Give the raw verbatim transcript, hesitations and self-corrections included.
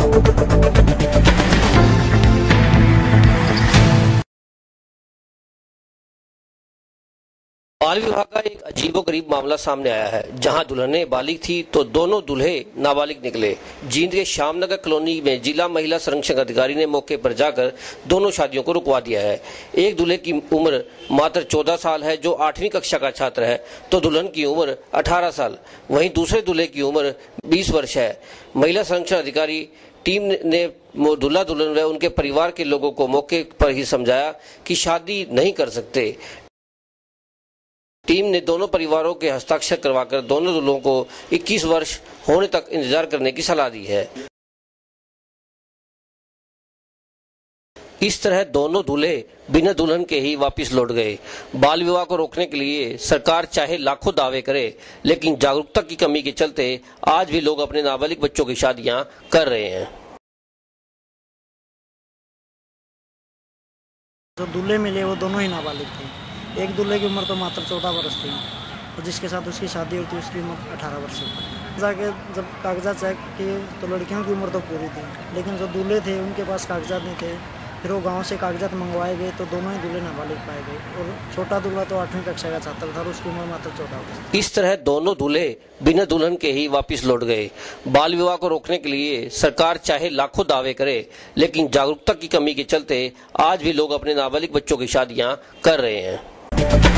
बाल विवाह का एक अजीबोगरीब मामला सामने आया है, जहां दुल्हने बालिग थी तो दोनों दूल्हे नाबालिग निकले। जींद के श्यामनगर कॉलोनी में जिला महिला संरक्षण अधिकारी ने मौके पर जाकर दोनों शादियों को रुकवा दिया है। एक दूल्हे की उम्र मात्र चौदह साल है, जो आठवीं कक्षा का छात्र है, तो दुल्हन की उम्र अठारह साल, वहीं दूसरे दूल्हे की उम्र बीस वर्ष है। महिला संरक्षण अधिकारी टीम ने दूल्हा दुल्हन व उनके परिवार के लोगों को मौके पर ही समझाया कि शादी नहीं कर सकते। टीम ने दोनों परिवारों के हस्ताक्षर करवाकर दोनों दूल्हों को इक्कीस वर्ष होने तक इंतजार करने की सलाह दी है। इस तरह दोनों दूल्हे बिना दुल्हन के ही वापस लौट गए। बाल विवाह को रोकने के लिए सरकार चाहे लाखों दावे करे, लेकिन जागरूकता की कमी के चलते आज भी लोग अपने नाबालिग बच्चों की शादियां कर रहे हैं। जो दूल्हे मिले वो दोनों ही नाबालिग थे। एक दूल्हे की उम्र तो मात्र चौदह वर्ष थी और जिसके साथ उसकी शादी हुई थी उसकी उम्र अठारह वर्ष थी। जाके जब कागजात चेक किए तो लड़कियों की उम्र तो पूरी थी, लेकिन जो दूल्हे थे उनके पास कागजात नहीं थे। फिर वो गांव से कागजात मंगवाए गए तो दोनों ही दूल्हे नाबालिग पाए गए और छोटा दूल्हा तो आठवीं कक्षा का छात्र था और उसकी उम्र मात्र चौदह वर्ष। इस तरह दोनों दूल्हे बिना दुल्हन के ही वापस लौट गए। बाल विवाह को रोकने के लिए सरकार चाहे लाखों दावे करे, लेकिन जागरूकता की कमी के चलते आज भी लोग अपने नाबालिग बच्चों की शादियां कर रहे हैं।